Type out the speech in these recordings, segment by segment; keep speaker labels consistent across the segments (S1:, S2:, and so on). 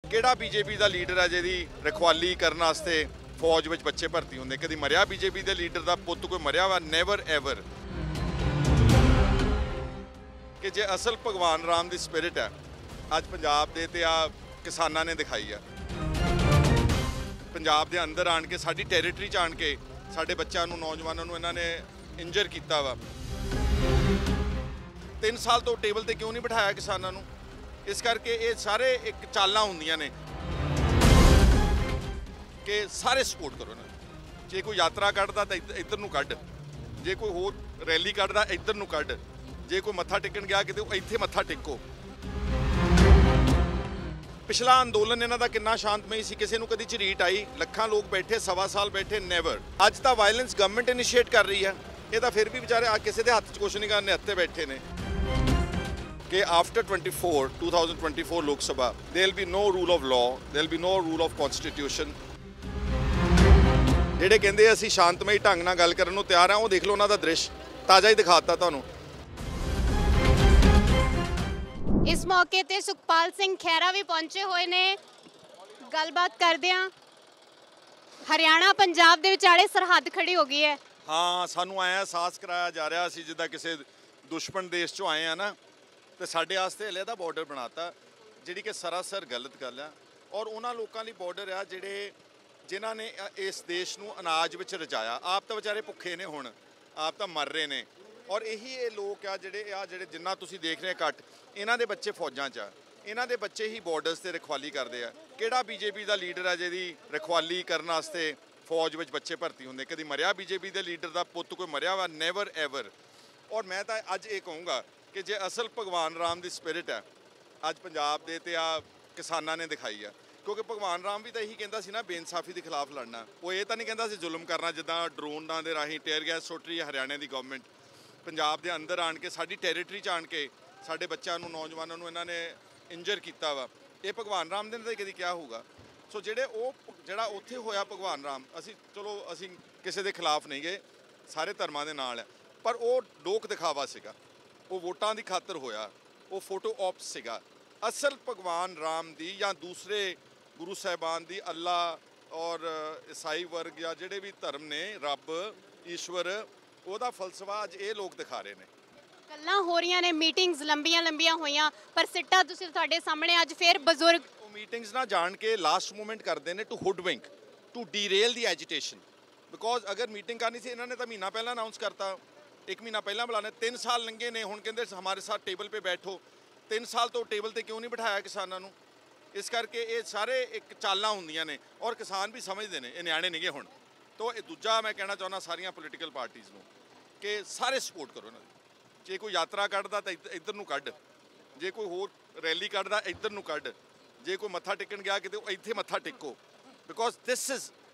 S1: ਕਿਹੜਾ ਬੀਜੇਪੀ ਦਾ ਲੀਡਰ ਹੈ ਜਿਹਦੀ ਰਖਵਾਲੀ ਕਰਨ ਵਾਸਤੇ ਫੌਜ ਵਿੱਚ ਬੱਚੇ ਭਰਤੀ ਹੁੰਦੇ? ਕਦੀ ਮਰਿਆ ਬੀਜੇਪੀ ਦੇ ਲੀਡਰ ਦਾ ਪੁੱਤ ਕੋਈ ਮਰਿਆ ਵਾ? Never ever. ਕਿ ਜੇ ਅਸਲ ਭਗਵਾਨ ਰਾਮ ਦੀ ਸਪਿਰਿਟ ਹੈ ਅੱਜ ਪੰਜਾਬ ਦੇ ਤੇ ਆ ਕਿਸਾਨਾਂ ਨੇ ਦਿਖਾਈ ਆ। ਪੰਜਾਬ ਦੇ ਅੰਦਰ ਆਣ ਕੇ ਸਾਡੀ ਟੈਰੀਟਰੀ 'ਚ ਆਣ ਕੇ ਸਾਡੇ ਬੱਚਿਆਂ ਨੂੰ ਨੌਜਵਾਨਾਂ ਨੂੰ ਇਹਨਾਂ ਨੇ ਇੰਜਰ ਕੀਤਾ ਵਾ। 3 ਸਾਲ ਤੋਂ ਟੇਬਲ ਤੇ ਕਿਉਂ ਨਹੀਂ ਬਿਠਾਇਆ ਕਿਸਾਨਾਂ ਨੂੰ? ਇਸ ਕਰਕੇ ਇਹ ਸਾਰੇ ਇੱਕ ਚਾਲਾਂ ਹੁੰਦੀਆਂ ਨੇ ਕਿ ਸਾਰੇ ਸਪੋਰਟ ਕਰੋ ਨਾ। ਜੇ ਕੋਈ ਯਾਤਰਾ ਕੱਢਦਾ ਤਾਂ ਇੱਧਰ ਨੂੰ ਕੱਢ, ਜੇ ਕੋਈ ਹੋਰ ਰੈਲੀ ਕੱਢਦਾ ਇੱਧਰ ਨੂੰ ਕੱਢ, ਜੇ ਕੋਈ ਮੱਥਾ ਟੇਕਣ ਗਿਆ ਕਿਤੇ ਇੱਥੇ ਮੱਥਾ ਟੇਕੋ। ਪਿਛਲਾ ਅੰਦੋਲਨ ਇਹਨਾਂ ਦਾ ਕਿੰਨਾ ਸ਼ਾਂਤਮਈ ਸੀ, ਕਿਸੇ ਨੂੰ ਕਦੀ ਝਰੀਟ ਆਈ? ਲੱਖਾਂ ਲੋਕ ਬੈਠੇ, ਸਵਾ ਸਾਲ ਬੈਠੇ, ਨੈਵਰ। ਅੱਜ ਤਾਂ ਵਾਇਲੈਂਸ ਗਵਰਨਮੈਂਟ ਇਨੀਸ਼ੀਏਟ ਕਰ ਰਹੀ ਹੈ। ਇਹ ਤਾਂ ਫਿਰ ਵੀ ਵਿਚਾਰੇ ਆ ਕਿਸੇ ਦੇ ਹੱਥ 'ਚ ਕੁਛ ਨਹੀਂ ਕਰਨੇ, ਹੱਥੇ ਬੈਠੇ ਨੇ ਕਿ after 2024 Lok Sabha there will be no rule of law, there will be no rule of constitution। ਜਿਹੜੇ ਕਹਿੰਦੇ ਅਸੀਂ ਸ਼ਾਂਤਮਈ ਢੰਗ ਨਾਲ ਗੱਲ ਕਰਨ ਨੂੰ ਤਿਆਰ ਆ, ਉਹ ਦੇਖ ਲਓ ਉਹਨਾਂ ਦਾ ਦ੍ਰਿਸ਼ ਤਾਜ਼ਾ ਹੀ ਦਿਖਾਤਾ ਤੁਹਾਨੂੰ।
S2: ਇਸ ਮੌਕੇ ਤੇ ਸੁਖਪਾਲ ਸਿੰਘ ਖਹਿਰਾ ਵੀ ਪਹੁੰਚੇ ਹੋਏ ਨੇ। ਗੱਲਬਾਤ ਕਰਦੇ ਹਾਂ। ਹਰਿਆਣਾ ਪੰਜਾਬ ਦੇ ਵਿਚਾਲੇ ਸਰਹੱਦ ਖੜੀ ਹੋ ਗਈ ਹੈ।
S1: ਹਾਂ, ਸਾਨੂੰ ਆਇਆ ਅਹਿਸਾਸ ਕਰਾਇਆ ਜਾ ਰਿਹਾ ਸੀ ਜਿੱਦਾਂ ਕਿਸੇ ਦੁਸ਼ਮਣ ਦੇਸ਼ 'ਚੋਂ ਆਏ ਆ ਨਾ, ਤੇ ਸਾਡੇ ਵਾਸਤੇ ਅਲੱਗਾ ਬਾਰਡਰ ਬਣਾਤਾ, ਜਿਹੜੀ ਕਿ ਸਰਾਸਰ ਗਲਤ ਗੱਲ ਆ। ਔਰ ਉਹਨਾਂ ਲੋਕਾਂ ਲਈ ਬਾਰਡਰ ਆ ਜਿਨ੍ਹਾਂ ਨੇ ਇਸ ਦੇਸ਼ ਨੂੰ ਅਨਾਜ ਵਿੱਚ ਰਜਾਇਆ। ਆਪ ਤਾਂ ਵਿਚਾਰੇ ਭੁੱਖੇ ਨੇ, ਹੁਣ ਆਪ ਤਾਂ ਮਰ ਰਹੇ ਨੇ। ਔਰ ਇਹੀ ਇਹ ਲੋਕ ਆ ਜਿਹੜੇ ਜਿੰਨਾ ਤੁਸੀਂ ਦੇਖ ਰਹੇ ਘੱਟ, ਇਹਨਾਂ ਦੇ ਬੱਚੇ ਫੌਜਾਂ 'ਚ ਆ, ਇਹਨਾਂ ਦੇ ਬੱਚੇ ਹੀ ਬਾਰਡਰਸ ਤੇ ਰਖਵਾਲੀ ਕਰਦੇ ਆ। ਕਿਹੜਾ ਬੀਜੇਪੀ ਦਾ ਲੀਡਰ ਆ ਜਿਹਦੀ ਰਖਵਾਲੀ ਕਰਨ ਵਾਸਤੇ ਫੌਜ ਵਿੱਚ ਬੱਚੇ ਭਰਤੀ ਹੁੰਦੇ? ਕਦੀ ਮਰਿਆ ਬੀਜੇਪੀ ਦੇ ਲੀਡਰ ਦਾ ਪੁੱਤ ਕੋਈ ਮਰਿਆ ਵਾ? Never ever. ਔਰ ਮੈਂ ਤਾਂ ਅੱਜ ਇਹ ਕਹੂੰਗਾ ਕਿ ਜੇ ਅਸਲ ਭਗਵਾਨ ਰਾਮ ਦੀ ਸਪਿਰਿਟ ਹੈ ਅੱਜ ਪੰਜਾਬ ਦੇ ਤੇ ਆ ਕਿਸਾਨਾਂ ਨੇ ਦਿਖਾਈ ਆ। ਕਿਉਂਕਿ ਭਗਵਾਨ ਰਾਮ ਵੀ ਤਾਂ ਇਹੀ ਕਹਿੰਦਾ ਸੀ ਨਾ, ਬੇਇਨਸਾਫੀ ਦੇ ਖਿਲਾਫ ਲੜਨਾ। ਉਹ ਇਹ ਤਾਂ ਨਹੀਂ ਕਹਿੰਦਾ ਸੀ ਜ਼ੁਲਮ ਕਰਨਾ, ਜਿੱਦਾਂ ਡਰੋਨਾਂ ਦੇ ਰਾਹੀਂ ਟੇਅਰ ਗੈਸ ਸੁੱਟ ਰਹੀ ਹੈ ਹਰਿਆਣੇ ਦੀ ਗਵਰਨਮੈਂਟ। ਪੰਜਾਬ ਦੇ ਅੰਦਰ ਆਣ ਕੇ ਸਾਡੀ ਟੈਰੀਟਰੀ 'ਚ ਆਣ ਕੇ ਸਾਡੇ ਬੱਚਿਆਂ ਨੂੰ ਨੌਜਵਾਨਾਂ ਨੂੰ ਇਹਨਾਂ ਨੇ ਇੰਜਰ ਕੀਤਾ ਵਾ। ਇਹ ਭਗਵਾਨ ਰਾਮ ਦੇ ਨੇ ਤਾਂ ਕਦੀ ਕਿਹਾ ਹੋਊਗਾ? ਸੋ ਜਿਹੜਾ ਉੱਥੇ ਹੋਇਆ ਭਗਵਾਨ ਰਾਮ, ਅਸੀਂ ਕਿਸੇ ਦੇ ਖਿਲਾਫ ਨਹੀਂ ਗਏ, ਸਾਰੇ ਧਰਮਾਂ ਦੇ ਨਾਲ ਹੈ, ਪਰ ਉਹ ਲੋਕ ਦਿਖਾਵਾ ਸੀਗਾ, ਉਹ ਵੋਟਾਂ ਦੀ ਖਾਤਰ ਹੋਇਆ, ਉਹ ਫੋਟੋ ਆਪਸ ਸੀਗਾ। ਅਸਲ ਭਗਵਾਨ ਰਾਮ ਦੀ ਜਾਂ ਦੂਸਰੇ ਗੁਰੂ ਸਾਹਿਬਾਨ ਦੀ, ਅੱਲਾ ਔਰ ਈਸਾਈ ਵਰਗ ਜਾਂ ਜਿਹੜੇ ਵੀ ਧਰਮ ਨੇ, ਰੱਬ ਈਸ਼ਵਰ, ਉਹਦਾ ਫਲਸਫਾ ਅੱਜ ਇਹ ਲੋਕ ਦਿਖਾ ਰਹੇ ਨੇ।
S2: ਗੱਲਾਂ ਹੋ ਰਹੀਆਂ ਨੇ, ਮੀਟਿੰਗਸ ਲੰਬੀਆਂ ਹੋਈਆਂ, ਪਰ ਸਿੱਟਾ ਤੁਸੀਂ ਤੁਹਾਡੇ ਸਾਹਮਣੇ ਅੱਜ ਫਿਰ ਬਜ਼ੁਰਗ
S1: ਉਹ ਮੀਟਿੰਗਸ ਨਾ ਜਾਣ ਕੇ ਲਾਸਟ ਮੂਮੈਂਟ ਕਰਦੇ ਨੇ, to hoodwink, to derail the agitation. Because ਅਗਰ ਮੀਟਿੰਗ ਕਰਨੀ ਸੀ ਇਹਨਾਂ ਨੇ ਤਾਂ ਮਹੀਨਾ ਪਹਿਲਾਂ ਅਨਾਉਂਸ ਕਰਤਾ, 1 ਮਹੀਨਾ ਪਹਿਲਾਂ ਬੁਲਾਣਾ। 3 ਸਾਲ ਲੰਘੇ ਨੇ, ਹੁਣ ਕਹਿੰਦੇ ਹਮਾਰੇ ਸਾਥ ਟੇਬਲ पे ਬੈਠੋ। 3 ਸਾਲ ਤੋਂ ਟੇਬਲ ਤੇ ਕਿਉਂ ਨਹੀਂ ਬਿਠਾਇਆ ਕਿਸਾਨਾਂ ਨੂੰ? ਇਸ ਕਰਕੇ ਇਹ ਸਾਰੇ ਇੱਕ ਚਾਲਾਂ ਹੁੰਦੀਆਂ ਨੇ, ਔਰ ਕਿਸਾਨ ਵੀ ਸਮਝਦੇ ਨੇ, ਇਹ ਨਿਆਣੇ ਨਹੀਂਗੇ ਹੁਣ। ਤੋਂ ਇਹ ਦੂਜਾ ਮੈਂ ਕਹਿਣਾ ਚਾਹੁੰਦਾ ਸਾਰੀਆਂ ਪੋਲੀਟੀਕਲ ਪਾਰਟੀਆਂ ਨੂੰ ਕਿ ਸਾਰੇ ਸਪੋਰਟ ਕਰੋ ਇਹਨਾਂ ਦੀ। ਜੇ ਕੋਈ ਯਾਤਰਾ ਕੱਢਦਾ ਤਾਂ ਇੱਧਰ ਨੂੰ ਕੱਢ, ਜੇ ਕੋਈ ਹੋਰ ਰੈਲੀ ਕੱਢਦਾ ਇੱਧਰ ਨੂੰ ਕੱਢ, ਜੇ ਕੋਈ ਮੱਥਾ ਟੇਕਣ ਗਿਆ ਕਿਤੇ ਇੱਥੇ ਮੱਥਾ ਟੇਕੋ। Because this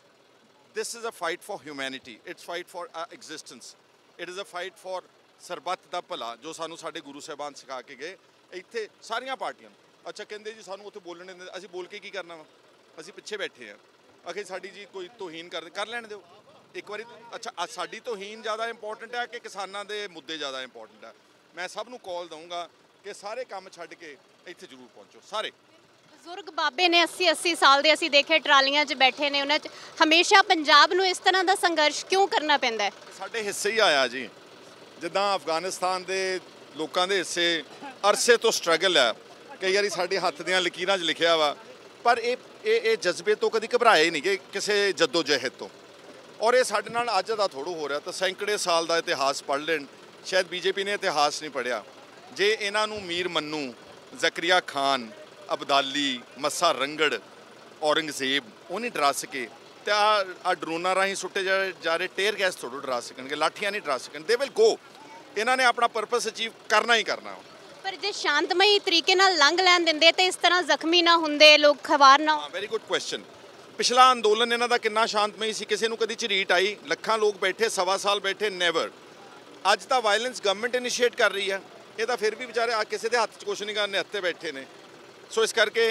S1: is a fight for humanity, it's fight for existence, it is a fight for ਸਰਬੱਤ ਦਾ ਭਲਾ, ਜੋ ਸਾਨੂੰ ਸਾਡੇ ਗੁਰੂ ਸਾਹਿਬਾਨ ਸਿਖਾ ਕੇ ਗਏ। ਇੱਥੇ ਸਾਰੀਆਂ ਪਾਰਟੀਆਂ ਨੂੰ ਅੱਛਾ ਕਹਿੰਦੇ ਜੀ ਸਾਨੂੰ ਉੱਥੇ ਬੋਲਣ ਦਿੰਦੇ, ਅਸੀਂ ਬੋਲ ਕੇ ਕੀ ਕਰਨਾ ਵਾ? ਅਸੀਂ ਪਿੱਛੇ ਬੈਠੇ ਹਾਂ। ਅਖੇ ਸਾਡੀ ਜੀ ਕੋਈ ਤੋਹੀਨ ਕਰ ਲੈਣ ਦਿਓ ਇੱਕ ਵਾਰੀ। ਅੱਛਾ, ਸਾਡੀ ਤੋਹੀਨ ਜ਼ਿਆਦਾ ਇੰਪੋਰਟੈਂਟ ਹੈ ਕਿ ਕਿਸਾਨਾਂ ਦੇ ਮੁੱਦੇ ਜ਼ਿਆਦਾ ਇੰਪੋਰਟੈਂਟ ਹੈ? ਮੈਂ ਸਭ ਨੂੰ ਕਾਲ ਦਊਂਗਾ ਕਿ ਸਾਰੇ ਕੰਮ ਛੱਡ ਕੇ ਇੱਥੇ ਜ਼ਰੂਰ ਪਹੁੰਚੋ। ਸਾਰੇ
S2: ਬਜ਼ੁਰਗ ਬਾਬੇ ਨੇ 80 ਸਾਲ ਦੇ ਅਸੀਂ ਦੇਖੇ ਟਰਾਲੀਆਂ 'ਚ ਬੈਠੇ ਨੇ, ਉਹਨਾਂ 'ਚ ਹਮੇਸ਼ਾ ਪੰਜਾਬ ਨੂੰ ਇਸ ਤਰ੍ਹਾਂ ਦਾ ਸੰਘਰਸ਼ ਕਿਉਂ ਕਰਨਾ ਪੈਂਦਾ ਹੈ? ਸਾਡੇ
S1: ਹਿੱਸੇ ਹੀ ਆਇਆ ਜੀ, ਜਿੱਦਾਂ ਅਫਗਾਨਿਸਤਾਨ ਦੇ ਲੋਕਾਂ ਦੇ ਹਿੱਸੇ ਅਰਸੇ ਤੋਂ ਸਟਰਗਲ ਹੈ। ਕਈ ਵਾਰੀ ਸਾਡੇ ਹੱਥ ਦੀਆਂ ਲਕੀਰਾਂ 'ਚ ਲਿਖਿਆ ਵਾ, ਪਰ ਇਹ ਜਜ਼ਬੇ ਤੋਂ ਕਦੀ ਘਬਰਾਏ ਨਹੀਂ ਗਏ ਕਿਸੇ ਜੱਦੋ ਜਹਿਦ ਤੋਂ। ਔਰ ਇਹ ਸਾਡੇ ਨਾਲ ਅੱਜ ਦਾ ਥੋੜ੍ਹਾ ਹੋ ਰਿਹਾ, ਤਾਂ ਸੈਂਕੜੇ ਸਾਲ ਦਾ ਇਤਿਹਾਸ ਪੜ੍ਹ ਲੈਣ। ਸ਼ਾਇਦ ਬੀਜੇਪੀ ਨੇ ਇਤਿਹਾਸ ਨਹੀਂ ਪੜ੍ਹਿਆ। ਜੇ ਇਹਨਾਂ ਨੂੰ ਮੀਰ ਮੰਨੂ, ਜ਼ਕਰੀਆ ਖਾਨ, ਅਬਦਾਲੀ, ਮੱਸਾ ਰੰਗੜ, ਔਰੰਗਜ਼ੇਬ ਉਹ ਨਹੀਂ ਡਰਾ ਸਕੇ, ਤੇ ਆ ਡਰੋਨਾਂ ਰਾਹੀਂ ਸੁੱਟੇ ਜਾ ਰਹੇ ਟੇਅਰ ਗੈਸ ਥੋੜ੍ਹਾ ਡਰਾ ਸਕਣਗੇ, ਲਾਠੀਆਂ ਨਹੀਂ ਡਰਾ ਸਕਣ। They will go. ਇਹਨਾਂ ਨੇ ਆਪਣਾ ਪਰਪਸ ਅਚੀਵ ਕਰਨਾ ਹੀ ਕਰਨਾ।
S2: ਪਰ ਜੇ ਸ਼ਾਂਤਮਈ ਤਰੀਕੇ ਨਾਲ ਲੰਘ ਲੈਣ ਦਿੰਦੇ ਤੇ ਇਸ ਤਰ੍ਹਾਂ ਜ਼ਖਮੀ ਨਾ ਹੁੰਦੇ, ਲੋਕ ਖਵਾਰ ਨਾ।
S1: Very good question. ਪਿਛਲਾ ਅੰਦੋਲਨ ਇਹਨਾਂ ਦਾ ਕਿੰਨਾ ਸ਼ਾਂਤਮਈ ਸੀ, ਕਿਸੇ ਨੂੰ ਕਦੀ ਝਰੀਟ ਆਈ? ਲੱਖਾਂ ਲੋਕ ਬੈਠੇ, ਸਵਾ ਸਾਲ ਬੈਠੇ, ਨੈਵਰ। ਅੱਜ ਤਾਂ ਵਾਇਲੈਂਸ ਗਵਰਨਮੈਂਟ ਇਨੀਸ਼ੀਏਟ ਕਰ ਰਹੀ ਹੈ। ਇਹ ਤਾਂ ਫਿਰ ਵੀ ਵਿਚਾਰੇ ਆ ਕਿਸੇ ਦੇ ਹੱਥ 'ਚ ਕੁਛ ਨਹੀਂ ਕਰਨੇ, ਹੱਥੇ ਬੈਠੇ ਨੇ। ਸੋ ਇਸ ਕਰਕੇ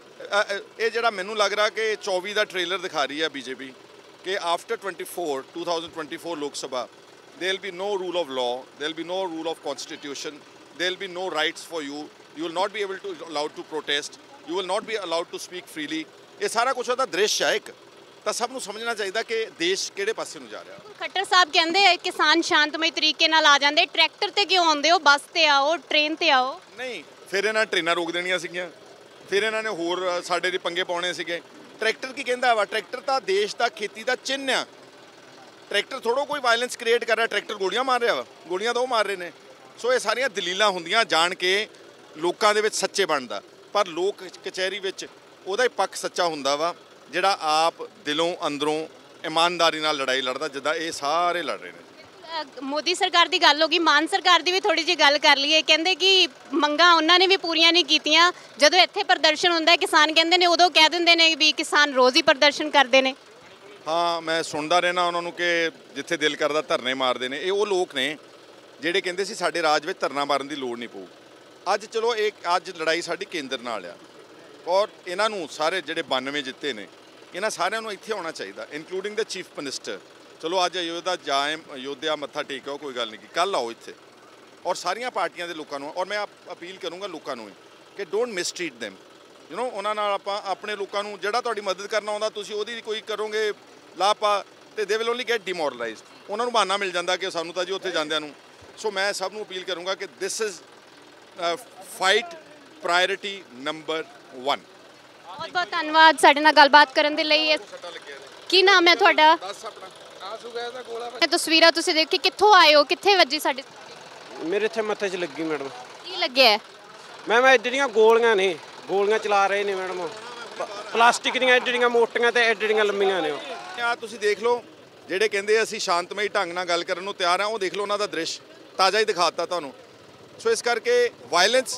S1: ਇਹ ਜਿਹੜਾ ਮੈਨੂੰ ਲੱਗ ਰਿਹਾ ਕਿ 24 ਦਾ ਟ੍ਰੇਲਰ ਦਿਖਾ ਰਹੀ ਹੈ ਬੀਜੇਪੀ ਕਿ after 2024 Lok Sabha there will be no rule of law, there will be no rule of constitution, there will be no rights for you, you will not be allowed to protest, you will not be allowed to speak freely. ਇਹ ਸਾਰਾ ਕੁਝ ਉਹਦਾ ਦ੍ਰਿਸ਼ ਹੈ ਇੱਕ, ਤਾਂ ਸਭ ਨੂੰ ਸਮਝਣਾ ਚਾਹੀਦਾ ਕਿ ਦੇਸ਼ ਕਿਹੜੇ ਪਾਸੇ ਨੂੰ ਜਾ ਰਿਹਾ।
S2: ਖੱਟਰ ਸਾਹਿਬ ਕਹਿੰਦੇ ਆ ਕਿਸਾਨ ਸ਼ਾਂਤਮਈ ਤਰੀਕੇ ਨਾਲ ਆ ਜਾਂਦੇ, ਟਰੈਕਟਰ ਤੇ ਕਿਉਂ ਆਉਂਦੇ ਹੋ, ਬੱਸ ਤੇ ਆਓ, ਟ੍ਰੇਨ ਤੇ ਆਓ।
S1: ਨਹੀਂ, ਫਿਰ ਇਹਨਾਂ ਟ੍ਰੇਨਾਂ ਰੋਕ ਦੇਣੀਆਂ ਸੀਗੀਆਂ, ਫਿਰ ਇਹਨਾਂ ਨੇ ਹੋਰ ਸਾਡੇ ਦੇ ਪੰਗੇ ਪਾਉਣੇ ਸੀਗੇ। ਟਰੈਕਟਰ ਕੀ ਕਹਿੰਦਾ ਵਾ? ਟਰੈਕਟਰ ਤਾਂ ਦੇਸ਼ ਦਾ ਖੇਤੀ ਦਾ ਚਿੰਨ੍ਹ ਆ। ਟਰੈਕਟਰ ਥੋੜ੍ਹਾ ਕੋਈ ਵਾਇਲੈਂਸ ਕ੍ਰੀਏਟ ਕਰ ਰਿਹਾ, ਟਰੈਕਟਰ ਗੋਲੀਆਂ ਮਾਰ ਰਿਹਾ ਵਾ, ਗੋਲੀਆਂ ਤਾਂ ਉਹ ਮਾਰ ਰਹੇ ਨੇ। ਸੋ ਇਹ ਸਾਰੀਆਂ ਦਲੀਲਾਂ ਹੁੰਦੀਆਂ ਜਾਣ ਕੇ ਲੋਕਾਂ ਦੇ ਵਿੱਚ ਸੱਚੇ ਬਣਦਾ, ਪਰ ਲੋਕ ਕਚਹਿਰੀ ਵਿੱਚ ਉਹਦਾ ਹੀ ਪੱਖ ਸੱਚਾ ਹੁੰਦਾ ਵਾ ਜਿਹੜਾ ਆਪ ਦਿਲੋਂ ਅੰਦਰੋਂ ਇਮਾਨਦਾਰੀ ਨਾਲ ਲੜਾਈ ਲੜਦਾ, ਜਿੱਦਾਂ ਇਹ ਸਾਰੇ ਲੜ ਰਹੇ ਨੇ।
S2: ਮੋਦੀ ਸਰਕਾਰ ਦੀ ਗੱਲ ਹੋ ਗਈ, ਮਾਨ ਸਰਕਾਰ ਦੀ ਵੀ ਥੋੜੀ ਜਿਹੀ ਗੱਲ ਕਰ ਲਈਏ। ਕਹਿੰਦੇ ਕਿ ਮੰਗਾਂ ਉਹਨਾਂ ਨੇ ਵੀ ਪੂਰੀਆਂ ਨਹੀਂ ਕੀਤੀਆਂ। ਜਦੋਂ ਇੱਥੇ ਪ੍ਰਦਰਸ਼ਨ ਹੁੰਦਾ ਕਿਸਾਨ ਕਹਿੰਦੇ ਨੇ, ਉਦੋਂ ਕਹਿ ਦਿੰਦੇ ਨੇ ਵੀ ਕਿਸਾਨ ਰੋਜ਼ ਹੀ ਪ੍ਰਦਰਸ਼ਨ ਕਰਦੇ ਨੇ।
S1: ਹਾਂ, ਮੈਂ ਸੁਣਦਾ ਰਹਿਣਾ ਉਹਨਾਂ ਨੂੰ ਕਿ ਜਿੱਥੇ ਦਿਲ ਕਰਦਾ ਧਰਨੇ ਮਾਰਦੇ ਨੇ। ਇਹ ਉਹ ਲੋਕ ਨੇ ਜਿਹੜੇ ਕਹਿੰਦੇ ਸੀ ਸਾਡੇ ਰਾਜ ਵਿੱਚ ਧਰਨਾ ਮਾਰਨ ਦੀ ਲੋੜ ਨਹੀਂ ਪਊ। ਅੱਜ ਚਲੋ ਅੱਜ ਲੜਾਈ ਸਾਡੀ ਕੇਂਦਰ ਨਾਲ ਆ, ਔਰ ਇਹਨਾਂ ਨੂੰ ਸਾਰੇ ਜਿਹੜੇ 92 ਜਿੱਤੇ ਨੇ, ਇਹਨਾਂ ਸਾਰਿਆਂ ਨੂੰ ਇੱਥੇ ਆਉਣਾ ਚਾਹੀਦਾ, ਇਨਕਲੂਡਿੰਗ ਦ ਚੀਫ ਮਿਨਿਸਟਰ। ਚਲੋ ਅੱਜ ਅਯੋਧਿਆ ਮੱਥਾ ਟੇਕੋ, ਕੋਈ ਗੱਲ ਨਹੀਂ, ਕੱਲ੍ਹ ਆਓ ਇੱਥੇ, ਔਰ ਸਾਰੀਆਂ ਪਾਰਟੀਆਂ ਦੇ ਲੋਕਾਂ ਨੂੰ। ਔਰ ਮੈਂ ਅਪੀਲ ਕਰੂੰਗਾ ਲੋਕਾਂ ਨੂੰ ਕਿ ਡੋਂਟ ਮਿਸਟ੍ਰੀਟ them, ਉਹਨਾਂ ਨਾਲ ਆਪਾਂ ਆਪਣੇ ਲੋਕਾਂ ਨੂੰ, ਜਿਹੜਾ ਤੁਹਾਡੀ ਮਦਦ ਕਰਨਾ ਆਉਂਦਾ, ਤੁਸੀਂ ਉਹਦੀ ਕੋਈ ਕਰੋਗੇ ਲਾਪਾ, ਤੇ ਦੇ ਵਿਲ ਓਨਲੀ ਗੈਟ ਡਿਮੋਰਲਾਈਜ਼ਡ। ਉਹਨਾਂ ਨੂੰ ਬਹਾਨਾ ਮਿਲ ਜਾਂਦਾ ਕਿ ਸਾਨੂੰ ਤਾਂ ਜੀ ਉੱਥੇ ਜਾਂਦਿਆਂ ਨੂੰ। ਸੋ ਮੈਂ ਸਭ ਨੂੰ ਅਪੀਲ ਕਰੂੰਗਾ ਕਿ this is fight priority number 1।
S2: ਬਹੁਤ ਬਹੁਤ ਧੰਨਵਾਦ ਸਾਡੇ ਨਾਲ ਗੱਲਬਾਤ ਕਰਨ ਦੇ ਲਈ। ਕੀ ਨਾਮ ਹੈ ਤੁਹਾਡਾ? ਇਹ ਤਸਵੀਰਾਂ ਤੁਸੀਂ ਦੇਖ ਕੇ ਕਿੱਥੋਂ ਆਏ ਹੋ, ਕਿੱਥੇ ਵੱਜੀ ਸਾਡੇ?
S3: ਮੇਰੇ ਇੱਥੇ ਮੱਥੇ 'ਚ ਲੱਗੀ ਮੈਡਮ।
S2: ਕੀ ਲੱਗਿਆ?
S3: ਮੈਮ ਇੱਡੀਆਂ ਗੋਲੀਆਂ ਨੇ, ਗੋਲੀਆਂ ਚਲਾ ਰਹੇ ਨੇ ਮੈਡਮ, ਪਲਾਸਟਿਕ ਦੀਆਂ ਐਡੀਆਂ ਮੋਟੀਆਂ ਤੇ ਐਡੀਆਂ ਲੰਮੀਆਂ ਨੇ।
S1: ਆ ਤੁਸੀਂ ਦੇਖ ਲਓ, ਜਿਹੜੇ ਕਹਿੰਦੇ ਅਸੀਂ ਸ਼ਾਂਤਮਈ ਢੰਗ ਨਾਲ ਗੱਲ ਕਰਨ ਨੂੰ ਤਿਆਰ ਆ, ਉਹ ਦੇਖ ਲਓ ਉਹਨਾਂ ਦਾ ਦ੍ਰਿਸ਼ ਤਾਜ਼ਾ ਹੀ ਦਿਖਾਤਾ ਤੁਹਾਨੂੰ। ਸੋ ਇਸ ਕਰਕੇ ਵਾਇਲੈਂਸ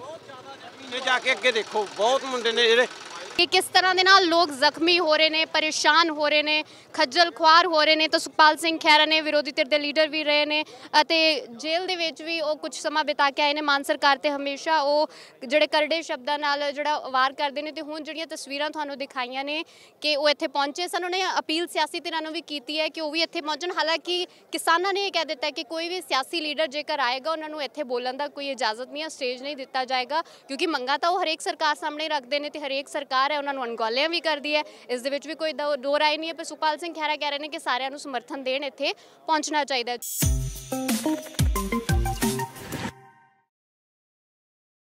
S3: ਜਾ ਕੇ ਅੱਗੇ ਦੇਖੋ, ਬਹੁਤ ਮੁੰਡੇ ਨੇ ਜਿਹੜੇ
S2: ਕਿ ਕਿਸ ਤਰ੍ਹਾਂ ਦੇ ਨਾਲ ਲੋਕ ਜ਼ਖਮੀ ਹੋ ਰਹੇ ਨੇ, ਪਰੇਸ਼ਾਨ ਹੋ ਰਹੇ ਨੇ, ਖੱਜਲ ਖੁਆਰ ਹੋ ਰਹੇ ਨੇ। ਤਾਂ ਸੁਖਪਾਲ ਸਿੰਘ ਖਹਿਰਾ ਨੇ ਵਿਰੋਧੀ ਧਿਰ ਦੇ ਲੀਡਰ ਵੀ ਰਹੇ ਨੇ ਅਤੇ ਜੇਲ੍ਹ ਦੇ ਵਿੱਚ ਵੀ ਉਹ ਕੁਝ ਸਮਾਂ ਬਿਤਾ ਕੇ ਆਏ ਨੇ। ਮਾਨ ਸਰਕਾਰ ਤੇ ਹਮੇਸ਼ਾ ਉਹ ਜਿਹੜੇ ਕਰੜੇ ਸ਼ਬਦਾਂ ਨਾਲ ਜਿਹੜਾ ਵਾਰ ਕਰਦੇ ਨੇ। ਤੇ ਹੁਣ ਜਿਹੜੀਆਂ ਤਸਵੀਰਾਂ ਤੁਹਾਨੂੰ ਦਿਖਾਈਆਂ ਨੇ ਕਿ ਉਹ ਇੱਥੇ ਪਹੁੰਚੇ ਸਨ, ਉਹਨੇ ਅਪੀਲ ਸਿਆਸੀ ਧਿਰਾਂ ਨੂੰ ਵੀ ਕੀਤੀ ਹੈ ਕਿ ਉਹ ਵੀ ਇੱਥੇ ਪਹੁੰਚਣ। ਹਾਲਾਂਕਿ ਕਿਸਾਨਾਂ ਨੇ ਇਹ ਕਹਿ ਦਿੱਤਾ ਕਿ ਕੋਈ ਵੀ ਸਿਆਸੀ ਲੀਡਰ ਜੇਕਰ ਆਏਗਾ ਉਹਨਾਂ ਨੂੰ ਇੱਥੇ ਬੋਲਣ ਦਾ ਕੋਈ ਇਜਾਜ਼ਤ ਨਹੀਂ ਹੈ, ਸਟੇਜ ਨਹੀਂ ਦਿੱਤਾ ਜਾਏਗਾ, ਕਿਉਂਕਿ ਮੰਗਾਂ ਤਾਂ ਉਹ ਹਰੇਕ ਸਰਕਾਰ ਸਾਹਮਣੇ ਰੱਖਦੇ ਨੇ ਤੇ ਹਰੇਕ ਸਰਕਾਰ ਹੈ ਉਹਨਾਂ ਨੂੰ ਅਣਗੌਲਿਆਂ ਵੀ ਕਰਦੀ ਹੈ। ਇਸ ਦੇ ਵਿੱਚ ਵੀ ਕੋਈ ਦੋ ਰਾਏ ਨਹੀਂ ਹੈ। ਪਰ ਸੁਖਪਾਲ ਸਿੰਘ ਖਹਿਰਾ ਕਹਿ ਰਹੇ ਨੇ ਕਿ ਸਾਰਿਆਂ ਨੂੰ ਸਮਰਥਨ ਦੇਣ, ਇੱਥੇ ਪਹੁੰਚਣਾ ਚਾਹੀਦਾ ਹੈ।